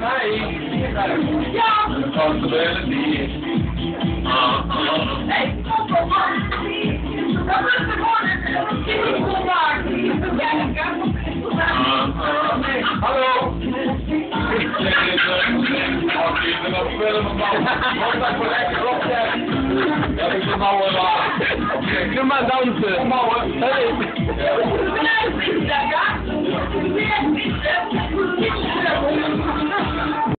Ja. Responsibility. Nee, kom op, man. Dat is gewoon een kinderkool maken. Hallo. Ik ben op film, man. Wat dat voor lekker opzet. Ja, ik ben nou wel. Doe maar dansen. Kom maar hoor. Blijf niet, ja.